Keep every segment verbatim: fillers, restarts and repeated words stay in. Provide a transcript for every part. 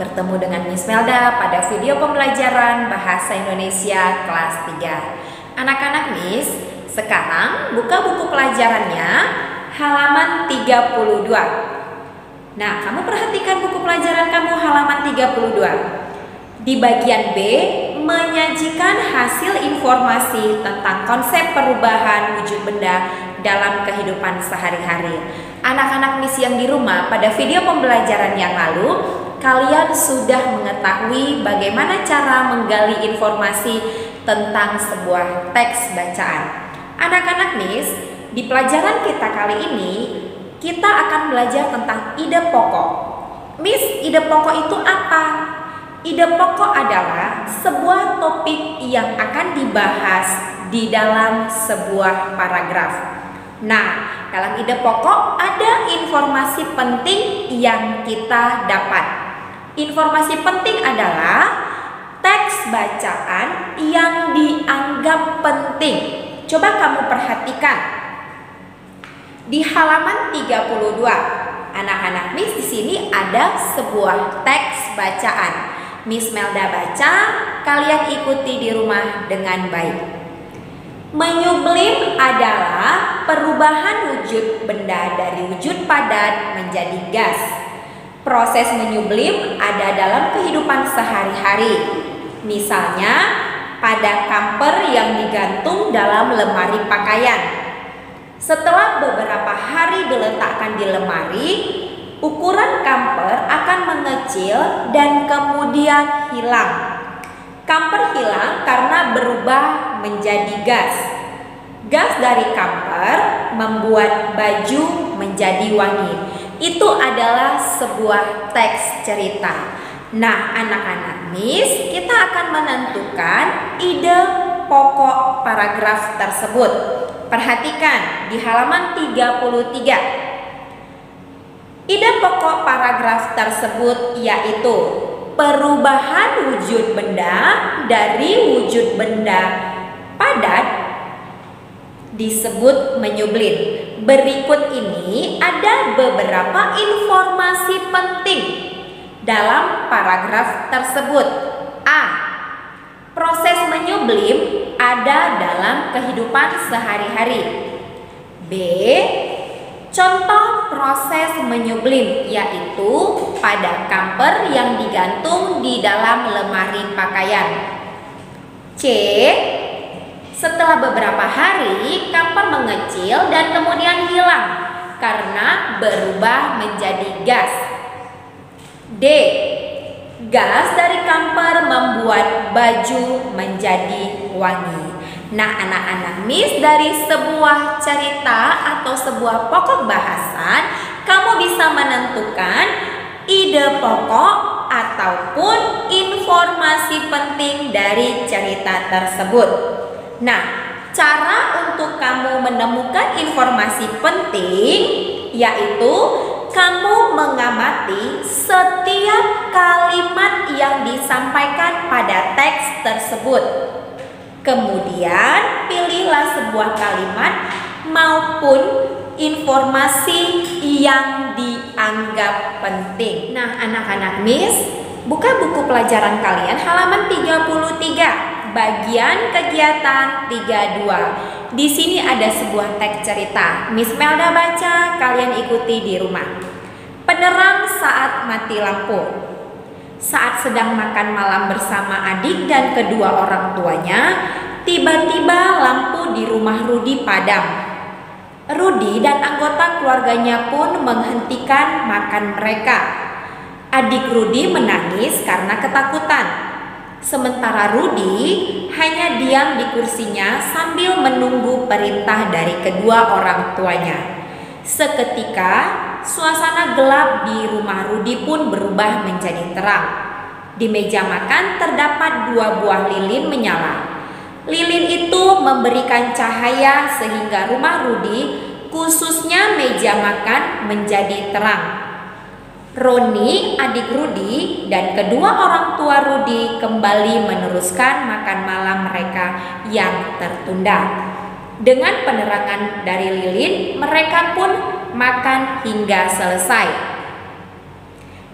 Bertemu dengan Miss Melda pada video pembelajaran Bahasa Indonesia kelas tiga. Anak-anak Miss, sekarang buka buku pelajarannya halaman tiga puluh dua. Nah, kamu perhatikan buku pelajaran kamu halaman tiga puluh dua. Di bagian B, menyajikan hasil informasi tentang konsep perubahan wujud benda dalam kehidupan sehari-hari. Anak-anak Miss yang di rumah, pada video pembelajaran yang lalu kalian sudah mengetahui bagaimana cara menggali informasi tentang sebuah teks bacaan. Anak-anak Miss, di pelajaran kita kali ini kita akan belajar tentang ide pokok. Miss, ide pokok itu apa? Ide pokok adalah sebuah topik yang akan dibahas di dalam sebuah paragraf. Nah, dalam ide pokok ada informasi penting yang kita dapat. Informasi penting adalah teks bacaan yang dianggap penting. Coba kamu perhatikan. Di halaman tiga puluh dua, anak-anak Miss di sini ada sebuah teks bacaan. Miss Melda baca, kalian ikuti di rumah dengan baik. Menyublim adalah perubahan wujud benda dari wujud padat menjadi gas. Proses menyublim ada dalam kehidupan sehari-hari. Misalnya, pada kamper yang digantung dalam lemari pakaian. Setelah beberapa hari diletakkan di lemari, ukuran kamper akan mengecil dan kemudian hilang. Kamper hilang karena berubah menjadi gas. Gas dari kamper membuat baju menjadi wangi. Itu adalah sebuah teks cerita. Nah, anak-anak Miss, kita akan menentukan ide pokok paragraf tersebut. Perhatikan di halaman tiga puluh tiga. Ide pokok paragraf tersebut yaitu perubahan wujud benda dari wujud benda padat disebut menyublim. Berikut ini ada beberapa informasi penting dalam paragraf tersebut. A. Proses menyublim ada dalam kehidupan sehari-hari. B. Contoh proses menyublim yaitu pada kamper yang digantung di dalam lemari pakaian. C. Setelah beberapa hari, kamper mengecil dan kemudian hilang karena berubah menjadi gas. D. Gas dari kamper membuat baju menjadi wangi. Nah, anak-anak Miss, dari sebuah cerita atau sebuah pokok bahasan, kamu bisa menentukan ide pokok ataupun informasi penting dari cerita tersebut. Nah, cara untuk kamu menemukan informasi penting yaitu kamu mengamati setiap kalimat yang disampaikan pada teks tersebut. Kemudian pilihlah sebuah kalimat maupun informasi yang dianggap penting. Nah, anak-anak Miss, buka buku pelajaran kalian halaman tiga puluh tiga. Bagian kegiatan tiga puluh dua. Di sini ada sebuah teks cerita. Miss Melda baca, kalian ikuti di rumah. Penerang saat mati lampu. Saat sedang makan malam bersama adik dan kedua orang tuanya, tiba-tiba lampu di rumah Rudi padam. Rudi dan anggota keluarganya pun menghentikan makan mereka. Adik Rudi menangis karena ketakutan. Sementara Rudi hanya diam di kursinya sambil menunggu perintah dari kedua orang tuanya. Seketika, suasana gelap di rumah Rudi pun berubah menjadi terang. Di meja makan terdapat dua buah lilin menyala. Lilin itu memberikan cahaya sehingga rumah Rudi, khususnya meja makan, menjadi terang. Roni, adik Rudi, dan kedua orang tua Rudi kembali meneruskan makan malam mereka yang tertunda. Dengan penerangan dari lilin, mereka pun makan hingga selesai.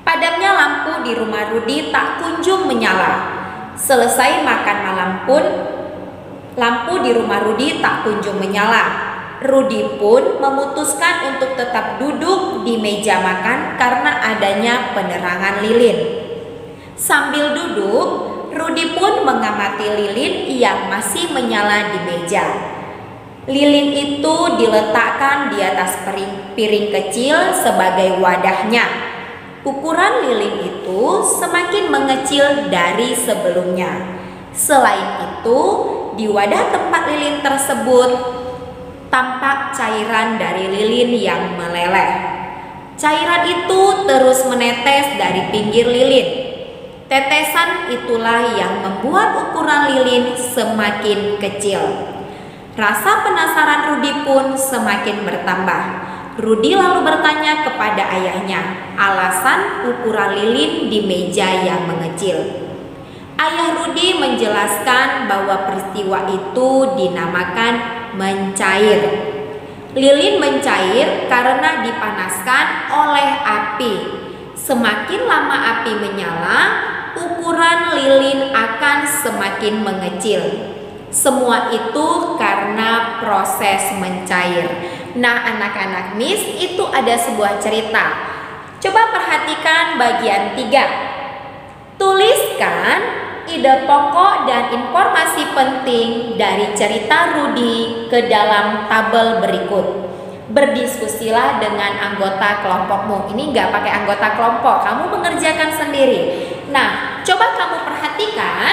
Padamnya lampu di rumah Rudi tak kunjung menyala. Selesai makan malam pun, lampu di rumah Rudi tak kunjung menyala. Rudi pun memutuskan untuk tetap duduk di meja makan karena adanya penerangan lilin. Sambil duduk, Rudi pun mengamati lilin yang masih menyala di meja. Lilin itu diletakkan di atas piring, piring kecil sebagai wadahnya. Ukuran lilin itu semakin mengecil dari sebelumnya. Selain itu, di wadah tempat lilin tersebut tampak cairan dari lilin yang meleleh. Cairan itu terus menetes dari pinggir lilin. Tetesan itulah yang membuat ukuran lilin semakin kecil. Rasa penasaran Rudi pun semakin bertambah. Rudi lalu bertanya kepada ayahnya alasan ukuran lilin di meja yang mengecil. Ayah Rudi menjelaskan bahwa peristiwa itu dinamakan mencair. Lilin mencair karena dipanaskan oleh api. Semakin lama api menyala, ukuran lilin akan semakin mengecil. Semua itu karena proses mencair. Nah, anak-anak Miss, itu ada sebuah cerita. Coba perhatikan bagian tiga. Tuliskan ide pokok dan informasi penting dari cerita Rudi ke dalam tabel berikut. Berdiskusilah dengan anggota kelompokmu. Ini nggak pakai anggota kelompok, kamu mengerjakan sendiri. Nah, coba kamu perhatikan.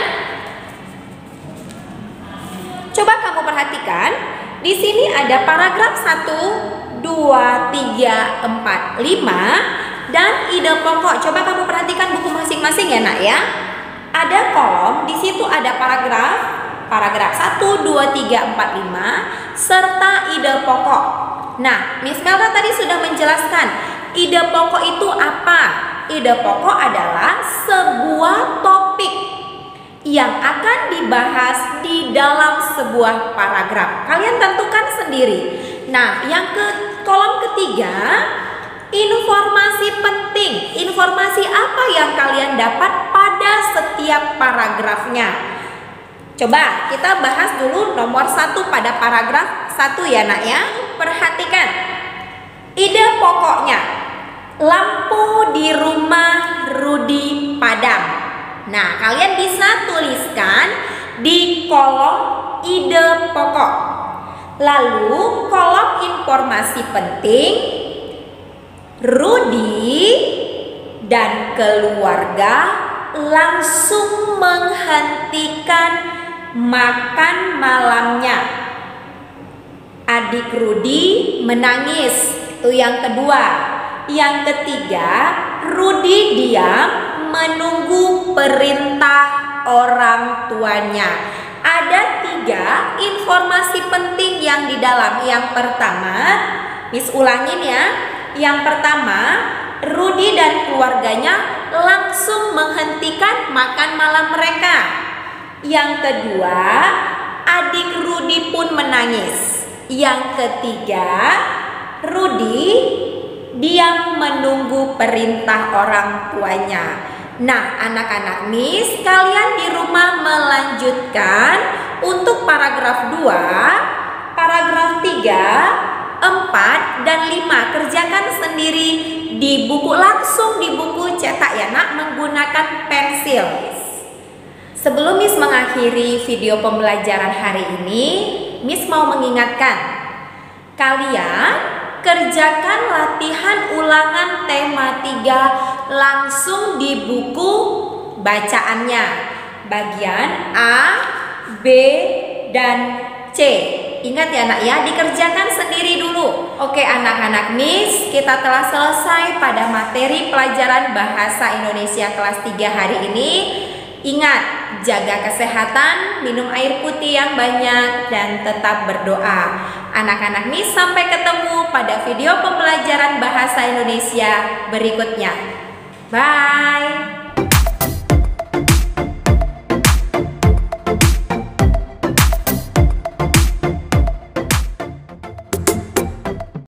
Coba kamu perhatikan, di sini ada paragraf satu, dua, tiga, empat, lima dan ide pokok. Coba kamu perhatikan buku masing-masing ya, Nak ya. Ada kolom, di situ ada paragraf, paragraf satu, dua, tiga, empat, lima serta ide pokok. Nah, Miss Melda tadi sudah menjelaskan ide pokok itu apa? Ide pokok adalah sebuah topik yang akan dibahas di dalam sebuah paragraf. Kalian tentukan sendiri. Nah, yang ke kolom ketiga, informasi penting. Informasi apa yang kalian dapat pada setiap paragrafnya? Coba kita bahas dulu nomor satu pada paragraf satu ya, Nak ya. Perhatikan. Ide pokoknya. Lampu di rumah Rudi padam. Nah, kalian bisa tuliskan di kolom ide pokok. Lalu kolom informasi penting, Rudi dan keluarga langsung menghentikan makan malamnya. Adik Rudi menangis. Itu yang kedua. Yang ketiga, Rudi diam menunggu perintah orang tuanya. Ada tiga informasi penting yang di dalam. Yang pertama, Miss ulangin ya. Yang pertama, Rudi dan keluarganya langsung menghentikan makan malam mereka. Yang kedua, adik Rudi pun menangis. Yang ketiga, Rudi diam menunggu perintah orang tuanya. Nah, anak-anak Miss, kalian di rumah melanjutkan untuk paragraf dua, paragraf tiga, empat, dan lima. Kerjakan sendiri di buku, langsung di buku cetak ya, Nak, menggunakan pensil. Sebelum Miss mengakhiri video pembelajaran hari ini, Miss mau mengingatkan kalian kerjakan latihan ulangan tema tiga langsung di buku bacaannya. Bagian A, B, dan C. Ingat ya, Nak ya, dikerjakan sendiri dulu. Oke anak-anak Miss, kita telah selesai pada materi pelajaran Bahasa Indonesia kelas tiga hari ini. Ingat, jaga kesehatan, minum air putih yang banyak, dan tetap berdoa. Anak-anak Miss, sampai ketemu pada video pembelajaran Bahasa Indonesia berikutnya. Bye!